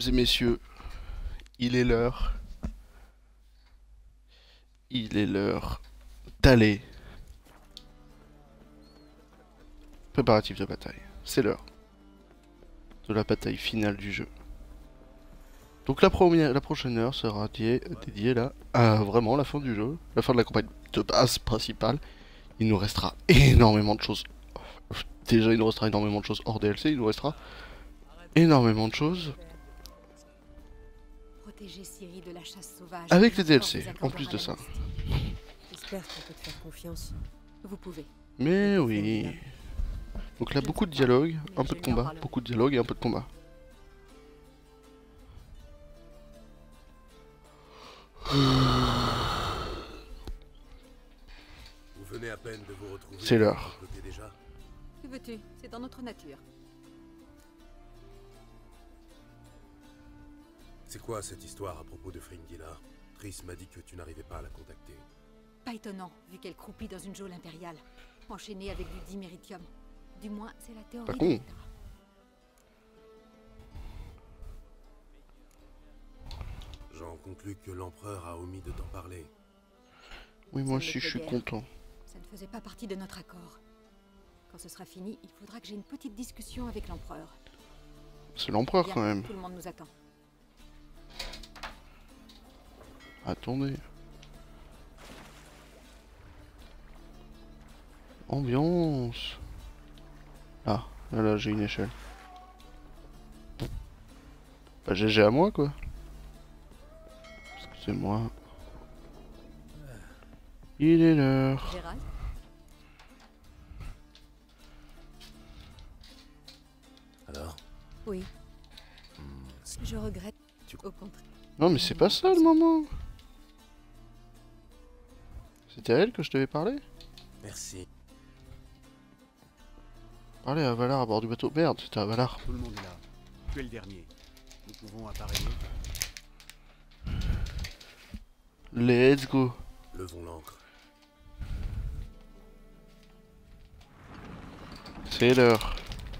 Et messieurs, il est l'heure. Il est l'heure d'aller. Préparatif de bataille. C'est l'heure de la bataille finale du jeu. Donc la prochaine heure sera dédiée là à vraiment la fin du jeu, la fin de la campagne de base principale. Il nous restera énormément de choses. Déjà, il nous restera énormément de choses hors DLC. Il nous restera énormément de choses Protéger Ciri de la chasse sauvage. avec les DLC. En plus de ça. J'espère qu'on peut te faire confiance. Vous pouvez. Mais oui. Donc là, beaucoup de dialogue, un peu de combat, beaucoup de dialogue et un peu de combat. Vous venez à peine de vous retrouver. C'est l'heure. Déjà. Que veux-tu? C'est dans notre nature. C'est quoi cette histoire à propos de Fringilla? Triss m'a dit que tu n'arrivais pas à la contacter. Pas étonnant, vu qu'elle croupit dans une geôle impériale, enchaînée avec du diméritium. Du moins, c'est la théorie. Pas con. J'en conclus que l'empereur a omis de t'en parler. Oui, moi aussi, je suis content. Ça ne faisait pas partie de notre accord. Quand ce sera fini, il faudra que j'ai une petite discussion avec l'empereur. C'est l'empereur quand même. Tout le monde nous attend. Attendez. Ambiance. Ah, là j'ai une échelle. Bah GG à moi quoi. Excusez-moi. Il est l'heure. Gérald ? Alors? Oui. Je regrette. Au contraire. Non mais c'est pas ça le moment. C'était à elle que je devais parler? Merci. Parler à Valar à bord du bateau. Merde, c'était à Valar. Tout le monde est là. Tu es le dernier. Nous pouvons appareiller. Let's go. Levons l'ancre. C'est l'heure.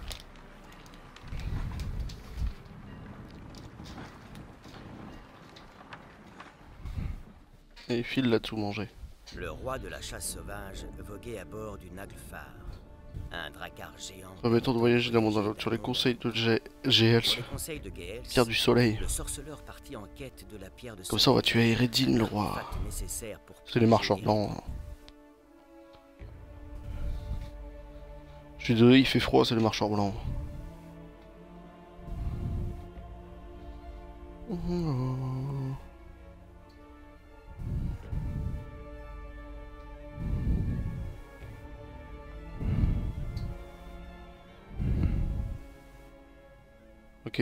Et Phil l'a tout mangé. Le roi de la chasse sauvage voguait à bord du Naglfar, un drakkar géant. Permettant de voyager d'un monde à l'autre sur les conseils de GL, Sur les conseils de Geels, Pierre du Soleil. le sorceleur partit en quête de la pierre de Comme ça on va tuer Eredin le roi. C'est les marcheurs blancs. Je suis désolé, il fait froid, c'est les marcheurs blancs. Ok.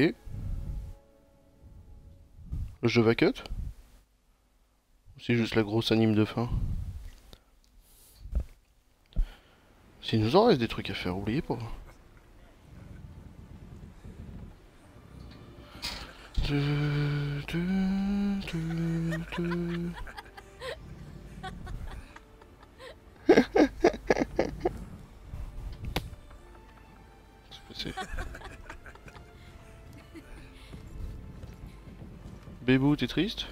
Le jeu va cut. C'est juste la grosse anime de fin. S'il nous en reste des trucs à faire, oubliez pas. C'est... Bébou, t'es triste?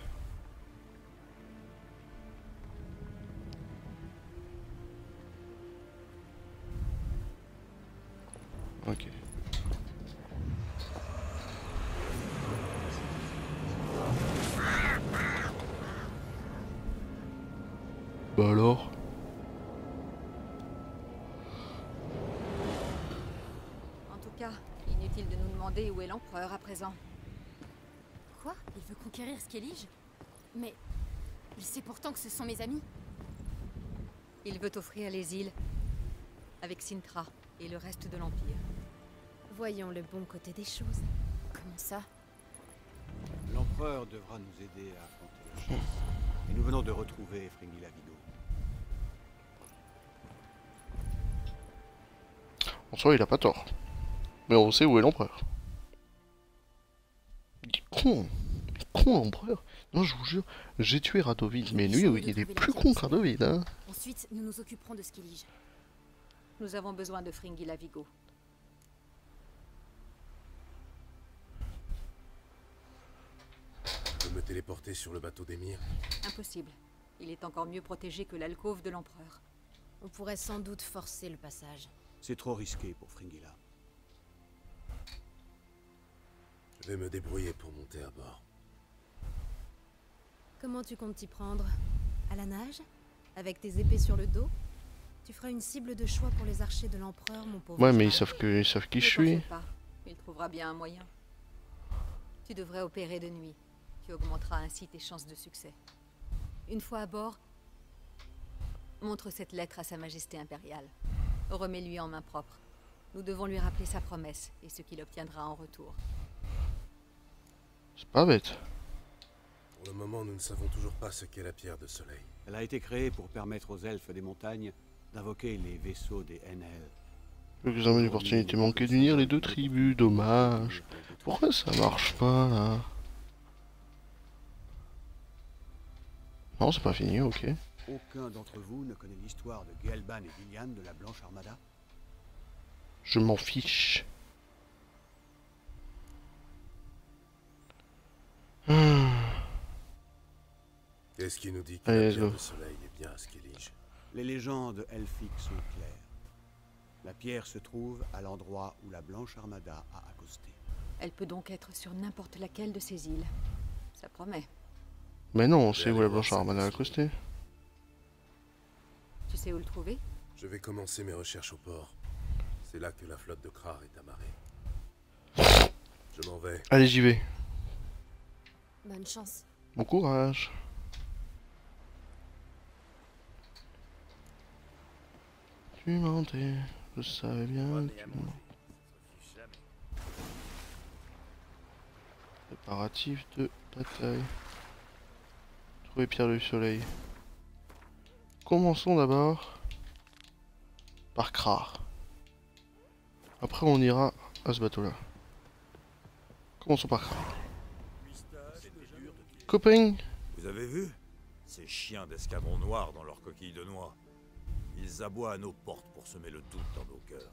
Ok. Bah alors? En tout cas, inutile de nous demander où est l'empereur à présent. Quoi? Il veut conquérir Skellige? Mais il sait pourtant que ce sont mes amis. Il veut offrir les îles avec Cintra et le reste de l'Empire. Voyons le bon côté des choses. Comment ça? L'empereur devra nous aider à affronter la chasse. Et nous venons de retrouver Fringilla Vigo. En soi, il a pas tort. Mais on sait où est l'empereur. Il est con. Il est con l'empereur. Non, je vous jure, j'ai tué Radovid. Mais lui, il est plus con que Radovid, hein. Ensuite, nous nous occuperons de Skellige. Nous avons besoin de Fringilla Vigo. me téléporter sur le bateau d'Emir? Impossible. Il est encore mieux protégé que l'alcôve de l'empereur. On pourrait sans doute forcer le passage. C'est trop risqué pour Fringilla. Je vais me débrouiller pour monter à bord. Comment tu comptes t'y prendre? À la nage? Avec tes épées sur le dos? Tu feras une cible de choix pour les archers de l'empereur, mon pauvre. Ouais, mais ils cheval. savent qui je Ne suis. t'en fais pas. Il trouvera bien un moyen. Tu devrais opérer de nuit. Tu augmenteras ainsi tes chances de succès. Une fois à bord, montre cette lettre à Sa Majesté impériale. Remets-lui en main propre. Nous devons lui rappeler sa promesse et ce qu'il obtiendra en retour. C'est pas bête. Pour le moment, nous ne savons toujours pas ce qu'est la pierre de soleil. Elle a été créée pour permettre aux elfes des montagnes d'invoquer les vaisseaux des Enel. L'examen d'opportunité manquée d'unir les deux tribus, dommage. Pourquoi ça marche pas là? Non, c'est pas fini, ok. Aucun d'entre vous ne connaît l'histoire de Gelban et Gillian de la Blanche Armada? Je m'en fiche. Qu'est-ce qui nous dit que Allez, la let's pierre go. de soleil est bien à Skellige? Les légendes elfiques sont claires. La pierre se trouve à l'endroit où la Blanche Armada a accosté. Elle peut donc être sur n'importe laquelle de ces îles. Ça promet. Mais non, on sait où la Blanche Armada a accosté. Tu sais où le trouver? Je vais commencer mes recherches au port. C'est là que la flotte de Krar est amarrée. Je m'en vais. Allez, j'y vais. Bonne chance. Bon courage. Tu mentais, je savais bien que tu mentais. Préparatif de bataille. Trouver pierre du soleil. Commençons d'abord par Krar. Après on ira à ce bateau là. Commençons par Krar. Copain. Vous avez vu? Ces chiens d'escadron noir dans leur coquille de noix. Ils aboient à nos portes pour semer le doute dans nos cœurs.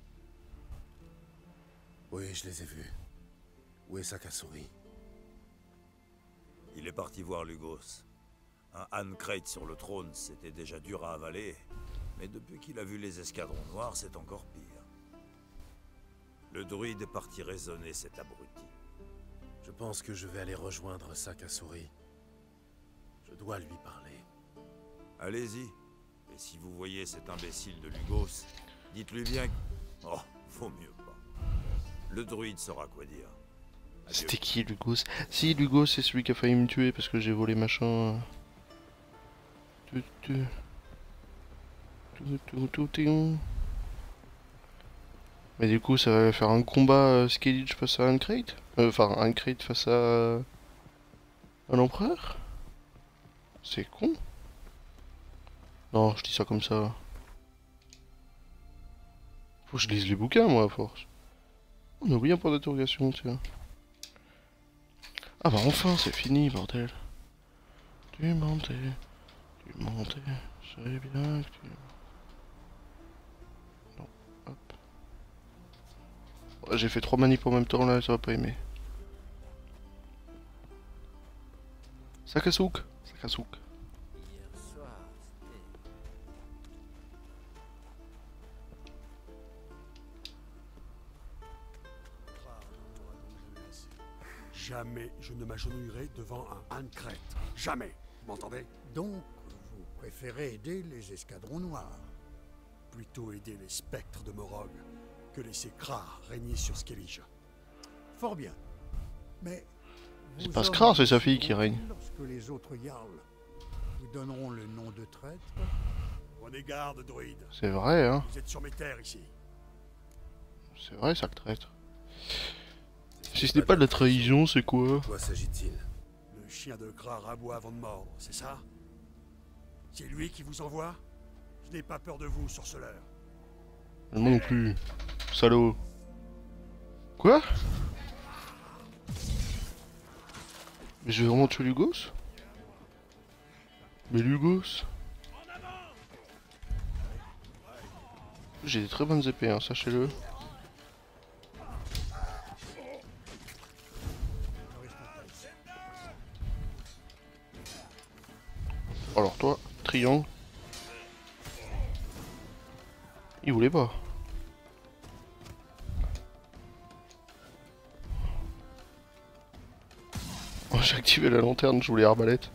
Oui, je les ai vus. Où est Sakasuri? Il est parti voir Lugos. Un Ancrate sur le trône, c'était déjà dur à avaler. Mais depuis qu'il a vu les escadrons noirs, c'est encore pire. Le druide est parti raisonner cet abruti. Je pense que je vais aller rejoindre Sakasuri. Je dois lui parler. Allez-y. Et si vous voyez cet imbécile de Lugos, dites-lui bien que... Oh, vaut mieux pas. Le druide saura quoi dire. Adieu. C'était qui Lugos? Si, Lugos c'est celui qui a failli me tuer parce que j'ai volé machin. Mais du coup ça va faire un combat Skellige face à Ancrate? Enfin Ancrate face à l'empereur? C'est con. Non, je dis ça comme ça. Faut que je lise les bouquins moi à force. On a oublié un point d'interrogation, tiens. Ah bah enfin c'est fini bordel. Tu mentais, je savais bien que tu... Non, hop. Ouais, j'ai fait 3 manips en même temps là, ça va pas aimer. Sakasuk. Jamais je ne m'agenouillerai devant un Ancrate. Jamais. Vous m'entendez? Donc, vous préférez aider les escadrons noirs? Plutôt aider les spectres de Morog que laisser Krar régner sur Skellige. Fort bien. Mais... C'est vos pas hommes Skrar, c'est sa fille qui règne. Lorsque les autres Jarls vous donneront le nom de traître? Prenez garde, druide. C'est vrai, hein. Vous êtes sur mes terres ici. C'est vrai, ça le traître. Si ce n'est pas de la trahison, c'est quoi? De quoi s'agit-il? Le chien de Krar aboie avant de mordre, c'est ça? C'est lui qui vous envoie? Je n'ai pas peur de vous, sorceleur. Moi non plus. Salaud. Quoi? Mais je vais vraiment tuer Lugos? Mais Lugos? J'ai des très bonnes épées, hein, sachez-le. Alors toi, triangle. Il voulait pas. Oh, j'ai activé la lanterne, je voulais arbalète.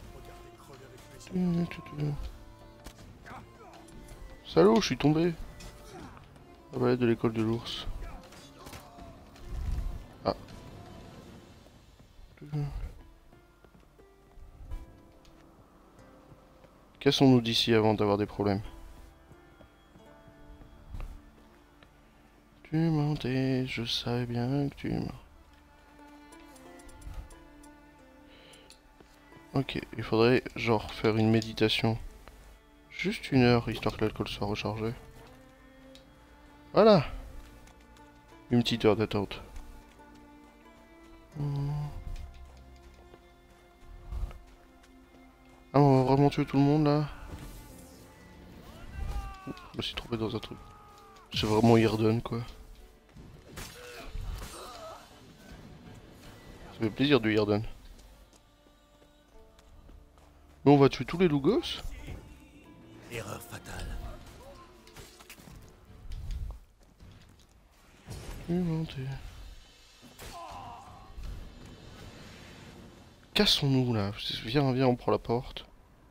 Salaud, je suis tombé. Arbalète de l'école de l'ours. Ah. Cassons-nous d'ici avant d'avoir des problèmes. Tu mentais, je savais bien que tu mentais. Ok, il faudrait genre faire une méditation. Juste 1 heure, histoire que l'alcool soit rechargé. Voilà. Une petite heure d'attente. Ah, on va vraiment tuer tout le monde là? Je me suis trompé dans un truc. C'est vraiment Irden quoi. Ça fait plaisir du Irden. Mais on va tuer tous les Lugos? Erreur fatale. Cassons-nous là. Viens, viens, on prend la porte.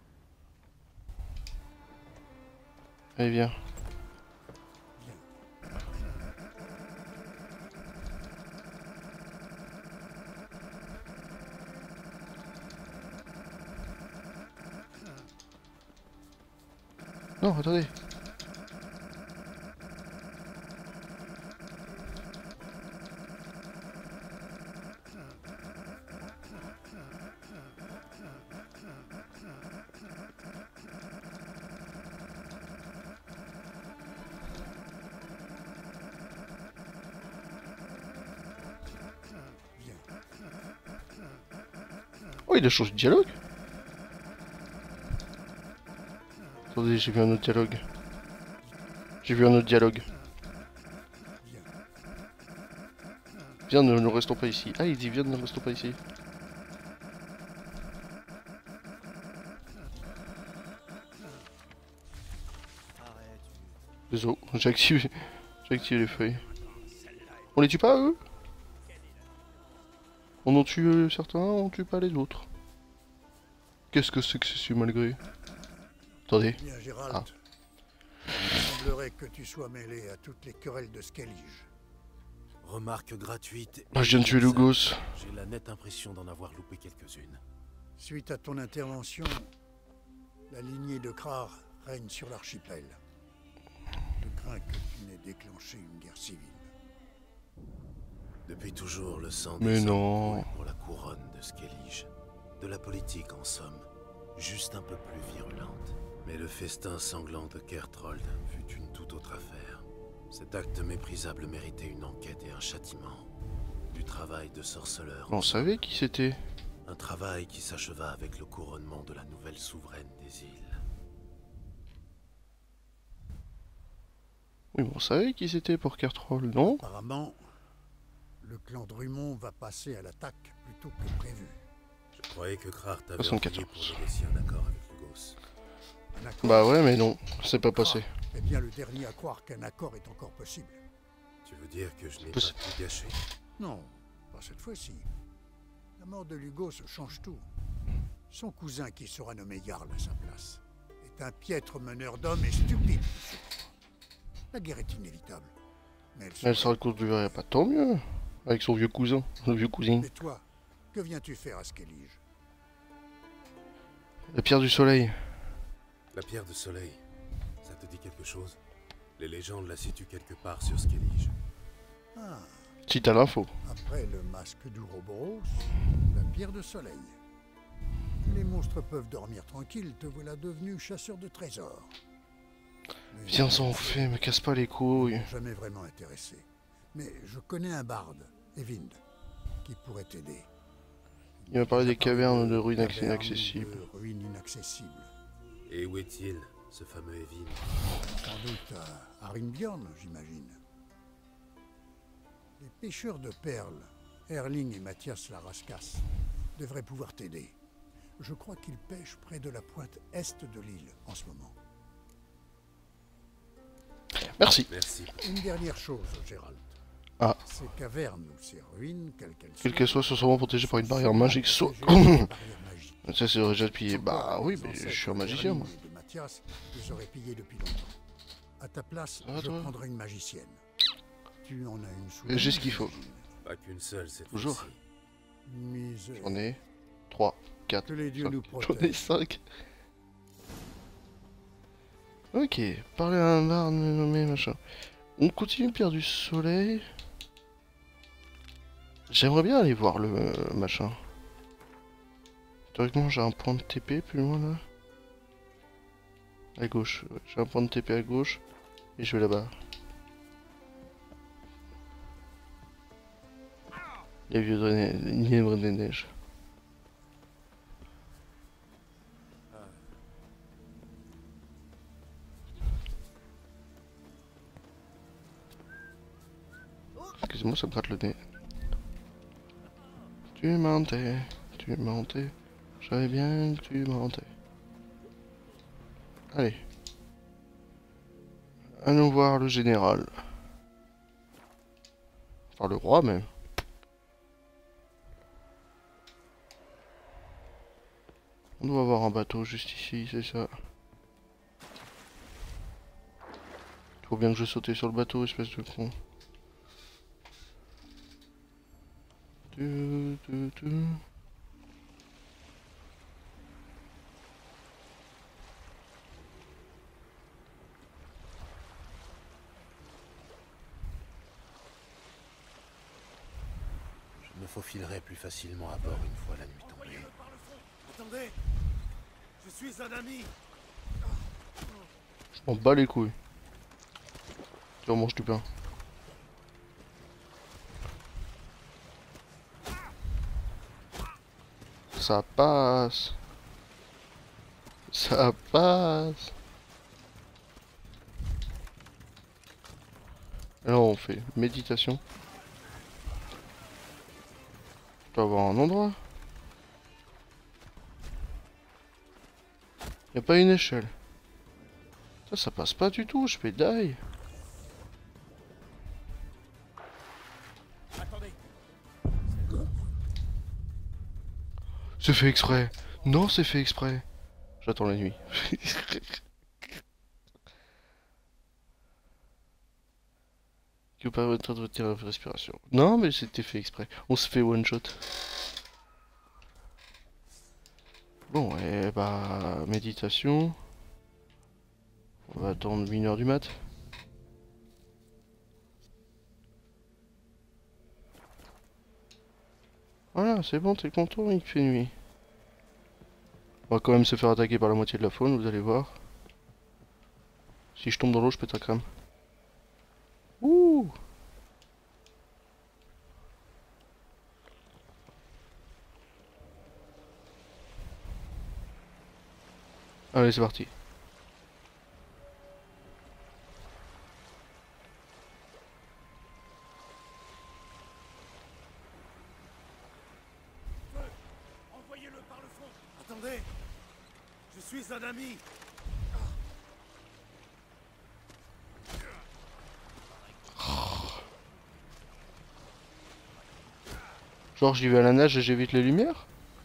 Allez, viens. Non, attendez. Oh, il a changé de dialogue. Attendez, j'ai vu un autre dialogue. J'ai vu un autre dialogue. Viens, ne restons pas ici. Ah, il dit viens, ne restons pas ici. Désolé, j'ai activé les feuilles. On les tue pas eux? On en tue certains, on tue pas les autres. Qu'est-ce que c'est que ceci malgré? Attendez. Bien, Gérald. Ah. Il semblerait que tu sois mêlé à toutes les querelles de Skellige. Remarque gratuite. Ah, je viens de tuer Lugos. J'ai la nette impression d'en avoir loupé quelques-unes. Suite à ton intervention, la lignée de Krar règne sur l'archipel. Je crains que tu n'aies déclenché une guerre civile. Depuis toujours, le sang Mais des hommes non. coule pour la couronne de Skellige. De la politique, en somme, juste un peu plus virulente. Mais le festin sanglant de Kertrold fut une toute autre affaire. Cet acte méprisable méritait une enquête et un châtiment. Du travail de sorceleur. On savait qui c'était. Un travail qui s'acheva avec le couronnement de la nouvelle souveraine des îles. Oui, mais on savait qui c'était pour Kertroll, non? Apparemment, le clan Drummond va passer à l'attaque plus tôt que prévu. Je croyais que Krar t'avait 74. envoyé pour négocier un accord avec Lugos. Un accord. Bah ouais, mais non, c'est pas passé. Est bien le dernier à croire qu'un accord est encore possible. Tu veux dire que je n'ai pas Possi- tout gâché? Non, pas cette fois-ci. La mort de Lugos change tout. Son cousin, qui sera nommé Jarl à sa place, est un piètre meneur d'hommes et stupide. La guerre est inévitable. Mais Elle sera le cours du verre, pas tant mieux. Avec son vieux cousin, le vieux cousin. Et toi, que viens-tu faire à Skellige? La pierre du soleil. La pierre de soleil, ça te dit quelque chose? Les légendes la situent quelque part sur Skellige. Ah, Si t'as l'info. après le masque d'Ouroboros, la pierre de soleil. Les monstres peuvent dormir tranquilles, te voilà devenu chasseur de trésors. Mais Viens, ça en fait, me casse pas les couilles. jamais vraiment intéressé. Mais je connais un barde, Evind, qui pourrait t'aider. Il m'a parlé des cavernes de ruines Cavernes inaccessibles. de ruines inaccessibles. Et où est-il, ce fameux Evin? Sans doute à Arinbjorn, j'imagine. Les pêcheurs de perles, Erling et Mathias Laraskas, devraient pouvoir t'aider. Je crois qu'il pêche près de la pointe est de l'île en ce moment. Merci. Merci. Une dernière chose, Gérald. Ah. Ces cavernes ou ces ruines, quelles Quelle qu'elle soit, sont souvent protégées par une barrière magique. Ça, c'est déjà depuis. Bah oui, mais je suis un magicien, moi. De Mathias, je aurais pillé depuis longtemps. À ta place, Ah, je toi prendrai une magicienne. Tu en as une sous. J'ai ce qu'il faut. Pas qu'une seule, cette Toujours. fois-ci. Misère. J'en ai 3, 4, Que les dieux nous j'en ai protègent. 5. Ok, parler à un barde nommé machin. On continue Pierre du Soleil. J'aimerais bien aller voir le machin. Théoriquement, j'ai un point de TP plus loin là. À gauche, ouais. J'ai un point de TP à gauche. Et je vais là-bas. Les vieux lièvres des neiges. Excusez-moi, ça me gratte le nez. Tu mentais, je savais bien que tu mentais. Allez. Allons voir le général. Enfin, le roi même. On doit avoir un bateau juste ici, c'est ça. Faut bien que je saute sur le bateau, espèce de con. Je me faufilerai plus facilement à bord une fois la nuit tombée. Attendez, je suis un ami. Je m'en bats les couilles. Tu remanges du pain. Ça passe. Ça passe. Alors on fait méditation. Je dois avoir un endroit. Y a pas une échelle. Ça passe pas du tout, je pédaille. Attendez. C'est fait exprès. Non, c'est fait exprès. J'attends la nuit. Qui vous permettra de retirer la respiration. Non, mais c'était fait exprès. On se fait one shot. Bon, et bah, méditation. On va attendre 1h du mat. Voilà, c'est bon, t'es content, il fait nuit. On va quand même se faire attaquer par la moitié de la faune, vous allez voir. Si je tombe dans l'eau, je pète un crâne. Ouh! Allez, c'est parti. Envoyez-le par le fond. Attendez. Je suis un ami. Genre, j'y vais à la nage et j'évite les lumières?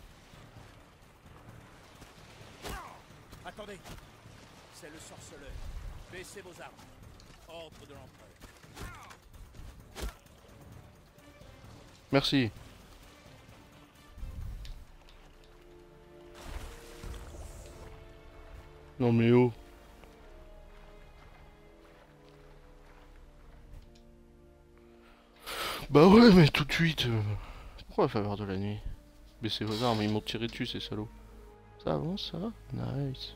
Attendez. C'est le sorceleur. Baissez vos armes. Ordre de l'empereur. Merci. Non mais oh. Bah ouais, mais tout de suite. Pourquoi la faveur de la nuit? Baissez vos armes, ils m'ont tiré dessus ces salauds. Ça avance, ça va? Nice.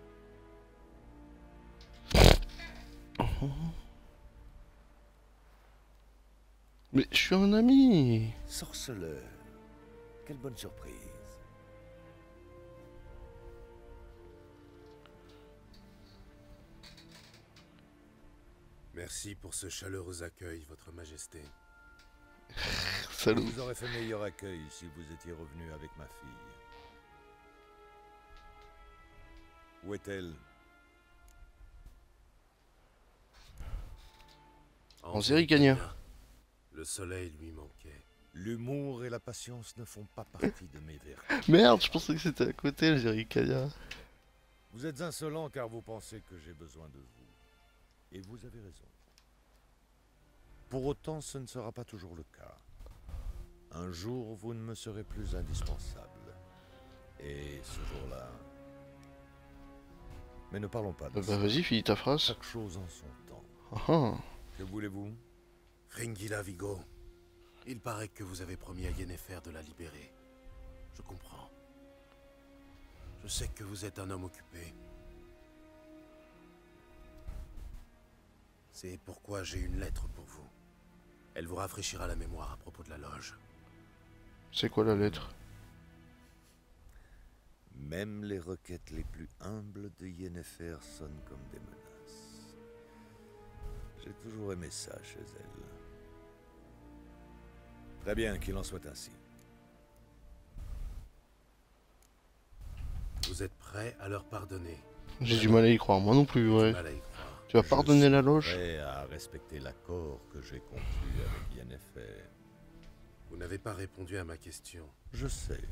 Mais je suis un ami. Sorceleur. Quelle bonne surprise. Merci pour ce chaleureux accueil, Votre Majesté. Salaud. Je vous aurais fait meilleur accueil si vous étiez revenu avec ma fille. Où est-elle? En Zerrikania. Le soleil lui manquait. L'humour et la patience ne font pas partie de mes vertus. Merde, je pensais que c'était à côté, le Zerrikania. Vous êtes insolent car vous pensez que j'ai besoin de vous. Et vous avez raison. Pour autant, ce ne sera pas toujours le cas. Un jour, vous ne me serez plus indispensable. Et ce jour-là... Mais ne parlons pas de Bah ça. vas-y, finis ta phrase. Chaque chose en son temps. Ah, Que voulez-vous? Fringilla Vigo, il paraît que vous avez promis à Yennefer de la libérer. Je comprends. Je sais que vous êtes un homme occupé. C'est pourquoi j'ai une lettre pour vous. Elle vous rafraîchira la mémoire à propos de la loge. c'est quoi la lettre? Même les requêtes les plus humbles de Yennefer sonnent comme des menaces. J'ai toujours aimé ça chez elle. Très bien, qu'il en soit ainsi. Vous êtes prêt à leur pardonner? J'ai du mal à y croire, moi non plus, ouais. Mal à y croire. Tu vas pardonner la loge? Prêt à respecter l'accord que j'ai conclu avec Yennefer. Vous n'avez pas répondu à ma question. Je sais.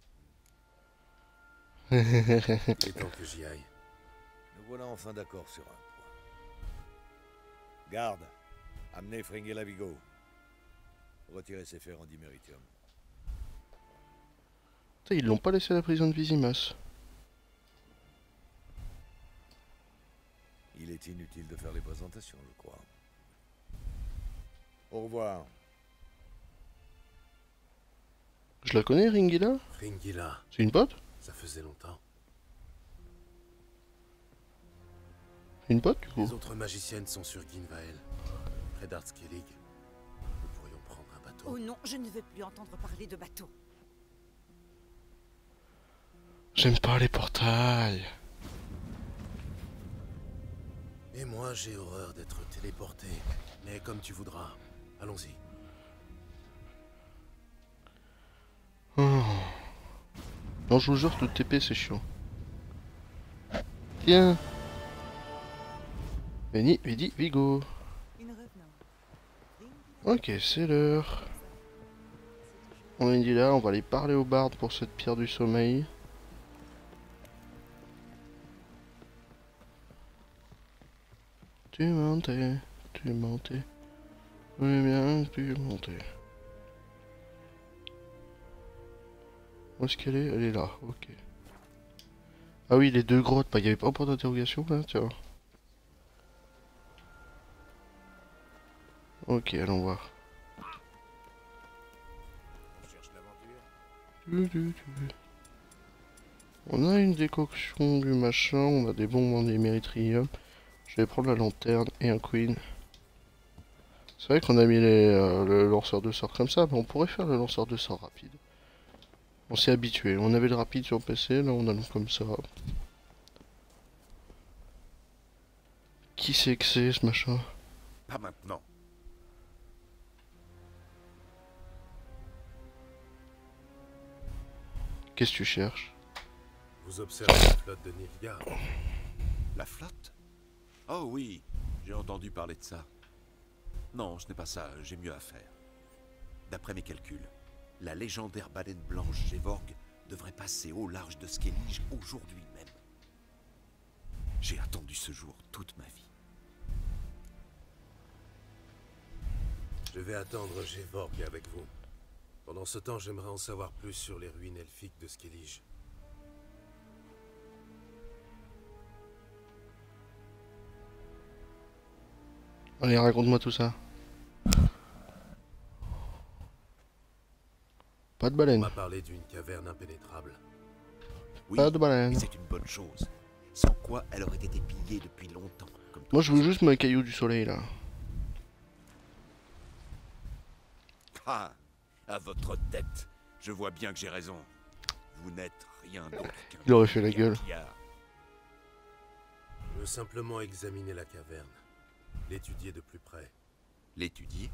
Il est temps que j'y aille. Nous voilà enfin d'accord sur un point. Garde, amenez Fringilla Vigo. Retirez ses fers en diméritium. Putain, ils l'ont pas laissé à la prison de Visimas. Il est inutile de faire les présentations, je crois. Au revoir. Je la connais, Ringilla? Fringilla, C'est une pote? ça faisait longtemps. Une pote, du coup? Les autres magiciennes sont sur Ginvael, près d'Artskellig. Nous pourrions prendre un bateau. Oh non, je ne veux plus entendre parler de bateau. J'aime pas les portails. Et moi, j'ai horreur d'être téléporté. Mais comme tu voudras. Allons-y. Oh. Non, je vous jure, le TP, c'est chiant. Tiens. Veni, vidi, Vigo. Ok, c'est l'heure. On est dit là, on va aller parler au barde pour cette pierre du sommeil. Tu mentais, tu mentais. Oui bien, tu mentais. Où est-ce qu'elle est? Elle est là, ok. Ah oui, les deux grottes, bah il n'y avait pas un point d'interrogation là, tiens. Ok, allons voir. On cherche l'aventure. On a une décoction du machin, on a des bombes en éméritrium. Je vais prendre la lanterne et un queen. C'est vrai qu'on a mis le lanceur de sorts comme ça, mais on pourrait faire le lanceur de sorts rapide. On s'est habitué, on avait le rapide sur PC, là on a le comme ça. Qui c'est que c'est ce machin? Pas maintenant. Qu'est-ce que tu cherches? Vous observez la flotte de Nilfgaard. La flotte? Oh oui, j'ai entendu parler de ça. Non, ce n'est pas ça, j'ai mieux à faire. D'après mes calculs, la légendaire baleine blanche Gevorg devrait passer au large de Skellige aujourd'hui même. J'ai attendu ce jour toute ma vie. Je vais attendre Gevorg avec vous. Pendant ce temps, j'aimerais en savoir plus sur les ruines elfiques de Skellige. Allez, raconte-moi tout ça. Pas de On baleine. m'a parlé d'une caverne impénétrable. Oui, Pas de baleine. et c'est une bonne chose. Sans quoi elle aurait été pillée depuis longtemps. Comme Moi je veux juste mon caillou du soleil là. Ah, à votre tête. Je vois bien que j'ai raison. Vous n'êtes rien d'autre qu'un... Il aurait fait la gueule. gaillard. Je veux simplement examiner la caverne. L'étudier de plus près. L'étudier?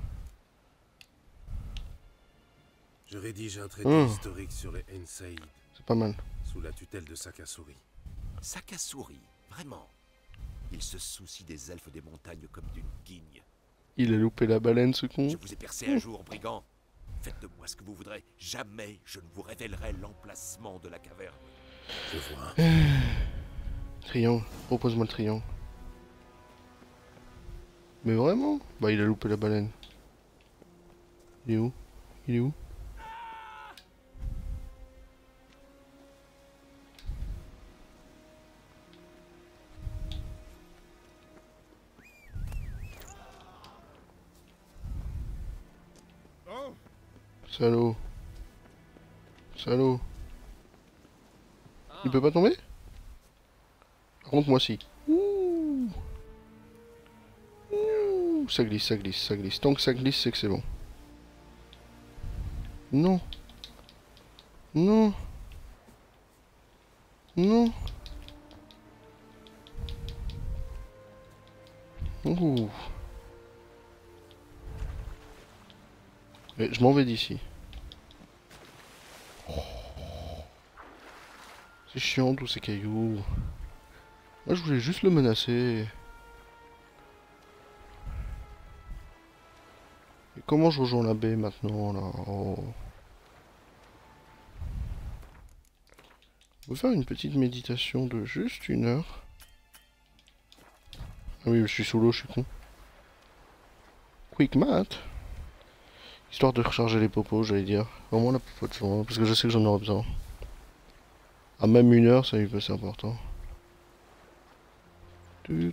Je rédige un traité historique sur les Ainsaïd. C'est pas mal. Sous la tutelle de Sakasuri. Sakasuri, vraiment. Il se soucie des elfes des montagnes comme d'une guigne. Il a loupé la baleine, ce con. Je vous ai percé un jour, brigand. Faites de moi ce que vous voudrez. Jamais je ne vous révélerai l'emplacement de la caverne. Je vois. Triangle. Propose-moi le triangle. Mais vraiment? Bah, il a loupé la baleine. Il est où? Il est où? Salaud. Salaud. Il peut pas tomber? Par contre, moi si. Ouh. Ouh. Ça glisse, ça glisse, ça glisse. Tant que ça glisse, c'est que c'est bon. Non. Non. Non. Ouh. Mais je m'en vais d'ici. C'est chiant tous ces cailloux. Moi je voulais juste le menacer. Et comment je rejoins la baie maintenant là? Oh. On va faire une petite méditation de juste 1 heure. Ah oui, je suis sous l'eau, je suis con. Quick math. Histoire de recharger les popos, j'allais dire. Vraiment la popo de joint, parce que je sais que j'en aurai besoin. À même 1 heure, ça lui peut, c'est important. Je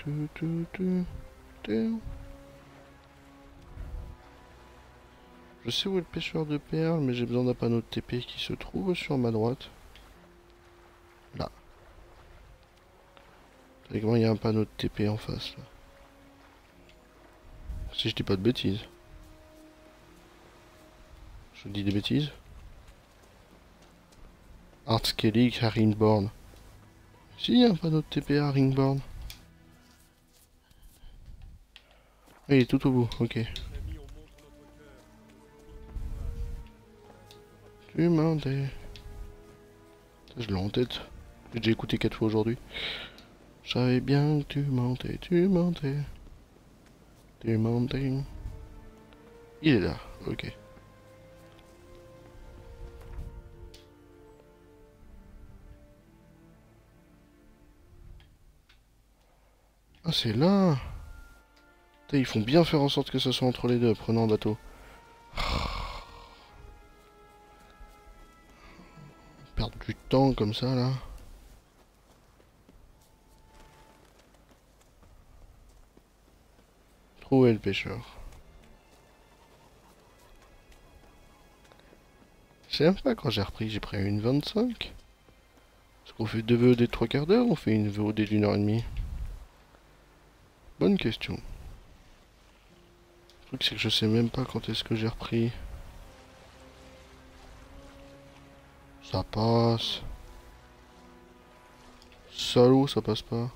sais où est le pêcheur de perles, mais j'ai besoin d'un panneau de TP qui se trouve sur ma droite. Là. Théoriquement, il y a un panneau de TP en face. Là. Si je dis pas de bêtises. Je dis des bêtises. Artskellig, Haringborn. Si, il y a un panneau de TP à Haringborn. Ah, il est tout au bout, ok. Tu mentais. Je l'ai en tête. J'ai déjà écouté 4 fois aujourd'hui. Je savais bien que tu mentais, tu mentais. Tu mentais. Il est là, ok. Ah, c'est là. Putain, ils font bien faire en sorte que ce soit entre les deux, prenant un bateau. Perdre du temps comme ça, là. Trouver le pêcheur. Je sais même pas quand j'ai repris, j'ai pris une 25. Est-ce qu'on fait 2 VOD de 3 quarts d'heure ou on fait une VOD d'1h30? Bonne question. Le truc c'est que je sais même pas quand est-ce que j'ai repris. Ça passe. Salaud, ça passe pas.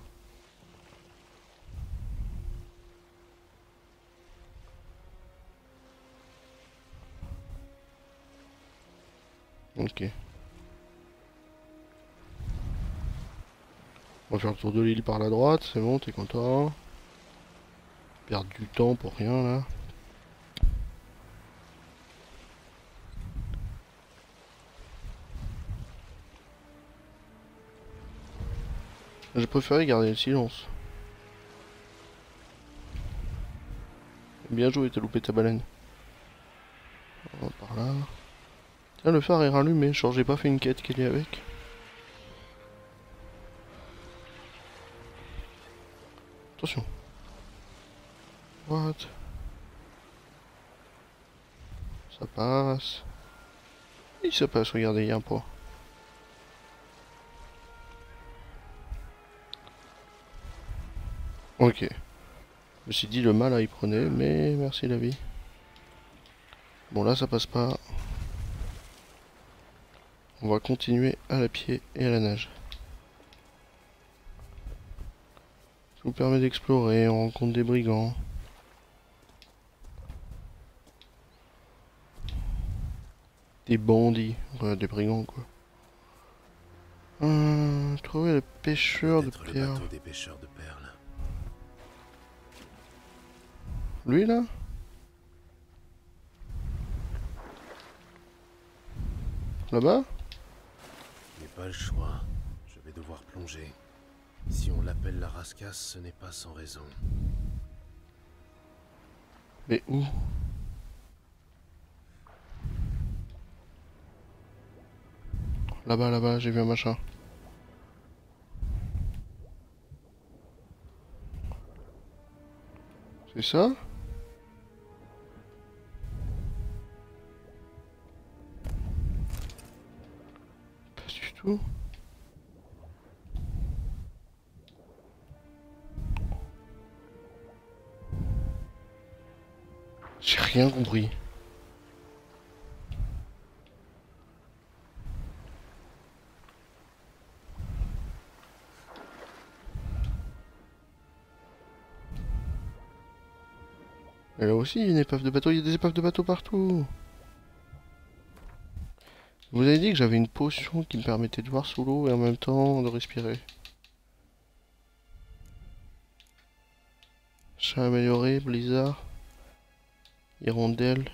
Ok. On va faire le tour de l'île par la droite, c'est bon, t'es content? Perdre du temps pour rien là. J'ai préféré garder le silence. Bien joué, t'as loupé ta baleine. On va par là. Tiens, le phare est rallumé, genre j'ai pas fait une quête qu'il y a avec. Attention. What? Ça passe. Oui, ça passe, regardez, il y a un poids. Ok. Je me suis dit le mal à y prenait, mais merci la vie. Bon là ça passe pas. On va continuer à la pied et à la nage. Ça vous permet d'explorer, on rencontre des brigands. Des bandits, ouais, des brigands quoi. Trouver le pêcheur de Peut-être le perles. bateau des pêcheurs de perles. Lui là? Là-bas? Je n'ai pas le choix. Je vais devoir plonger. Si on l'appelle la rascasse, ce n'est pas sans raison. Mais où? Là-bas, là-bas, j'ai vu un machin. C'est ça? Pas du tout. J'ai rien compris. Et là aussi, il y a une épave de bateau. Il y a des épaves de bateau partout. Vous avez dit que j'avais une potion qui me permettait de voir sous l'eau et en même temps de respirer. Chat amélioré, blizzard, hirondelle,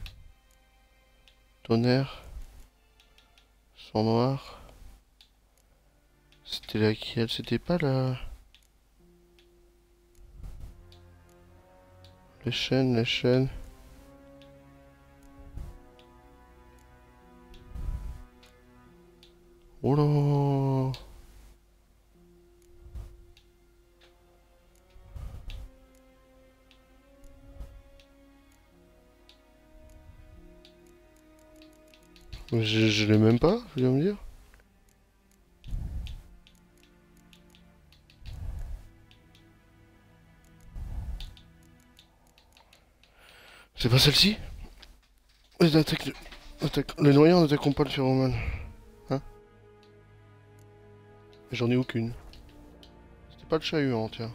tonnerre, sang noir. C'était laquelle? C'était pas la... Les chaînes, les chaînes. Oh là! Je l'ai même pas, je viens me dire. C'est pas celle-ci? Les attaques... Les noyants n'attaqueront pas le phéromone. Hein? J'en ai aucune. C'était pas le chat-huant, tiens.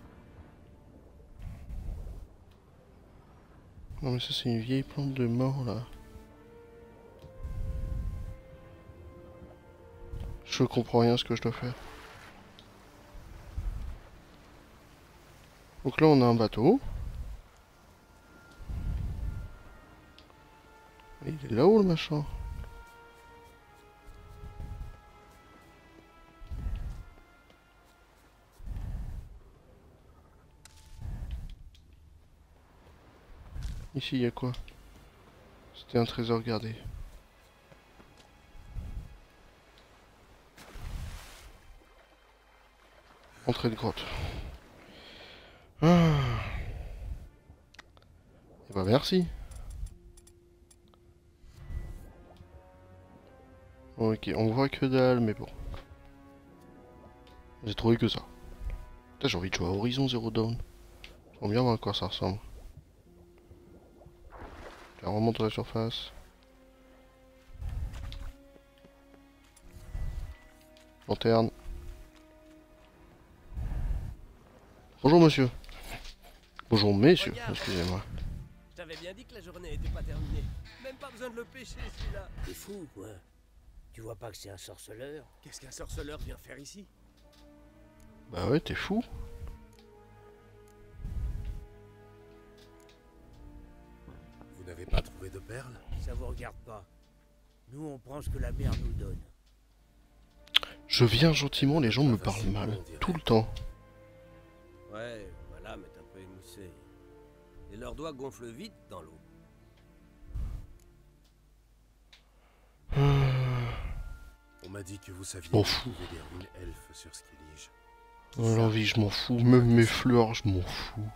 Non mais ça c'est une vieille plante de mort là. Je comprends rien à ce que je dois faire. Donc là on a un bateau. Et il est là-haut le machin. Ici il y a quoi? C'était un trésor gardé. Entrée de grotte. Ah. Et bah merci. Ok, on voit que dalle, mais bon. J'ai trouvé que ça. Putain, j'ai envie de jouer à Horizon Zero Dawn. J'aimerais bien voir à quoi ça ressemble. On remonte à la surface. Lanterne. Bonjour monsieur. Bonjour messieurs, excusez-moi. Je t'avais bien dit que la journée n'était pas terminée. Même pas besoin de le pêcher celui-là. T'es fou, quoi. Tu vois pas que c'est un sorceleur? Qu'est-ce qu'un sorceleur vient faire ici? Bah ouais, t'es fou. Vous n'avez pas trouvé de perles? Ça vous regarde pas. Nous, on prend ce que la mer nous donne. Je viens gentiment, les gens me parlent mal. Tout le temps. Ouais, voilà, mais t'as peu émoussé. Et leurs doigts gonflent vite dans l'eau. On m'a dit que vous saviez M'en fous. trouver des ruines elfes sur Skellige. Oh, l'envie, je m'en fous. Même mes fleurs, je m'en fous.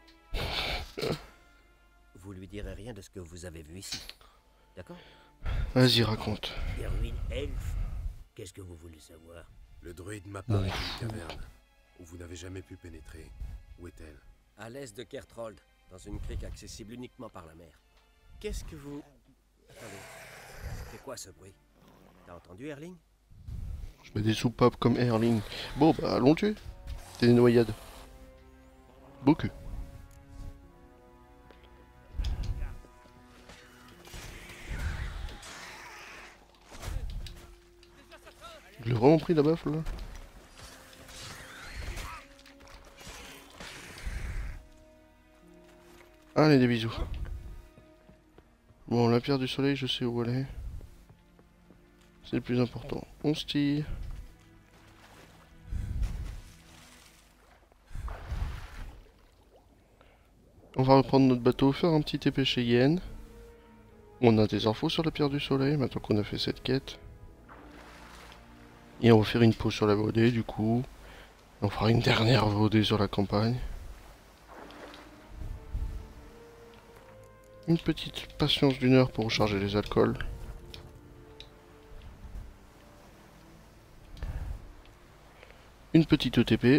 Vous lui direz rien de ce que vous avez vu ici. D'accord? Vas-y, raconte. Des ruines elfes? Qu'est-ce que vous voulez savoir? Le druide m'a parlé d'une caverne où vous n'avez jamais pu pénétrer. Où est-elle? À l'est de Kertrold, dans une crique accessible uniquement par la mer. Qu'est-ce que vous... Attendez. C'est quoi ce bruit? T'as entendu, Erling? Je mets des soupapes comme Erling. Bon, bah, allons tuer. C'est des noyades. Beaucoup. Il a vraiment pris la baffe là. Allez, des bisous. Bon, la pierre du soleil, je sais où elle est. C'est le plus important. On se tire. On va reprendre notre bateau, faire un petit TP chez Yen. On a des infos sur la pierre du soleil, maintenant qu'on a fait cette quête. Et on va faire une pause sur la VOD du coup. On fera une dernière VOD sur la campagne. Une petite patience d'1 heure pour recharger les alcools. Une petite ETP.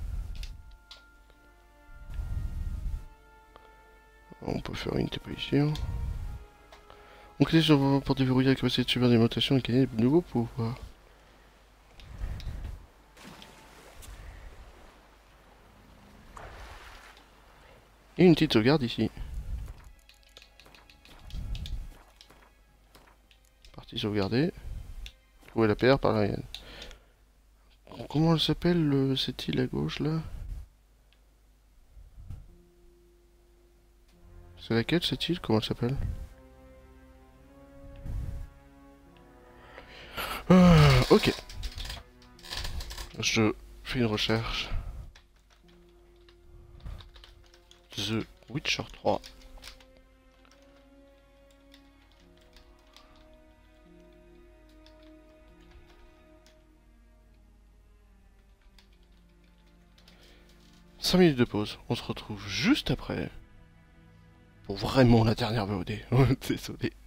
On peut faire une TP ici. Hein. On clique sur pour déverrouiller la capacité de super démontation et gagner de nouveaux pouvoirs. Et une petite sauvegarde ici. Partie sauvegardée. Trouver la PR par la... Comment elle s'appelle cette île à gauche là? C'est laquelle cette île? Comment elle s'appelle? Ok. Je fais une recherche. The Witcher 3. Cinq minutes de pause. On se retrouve juste après. Pour vraiment la dernière VOD. Désolé.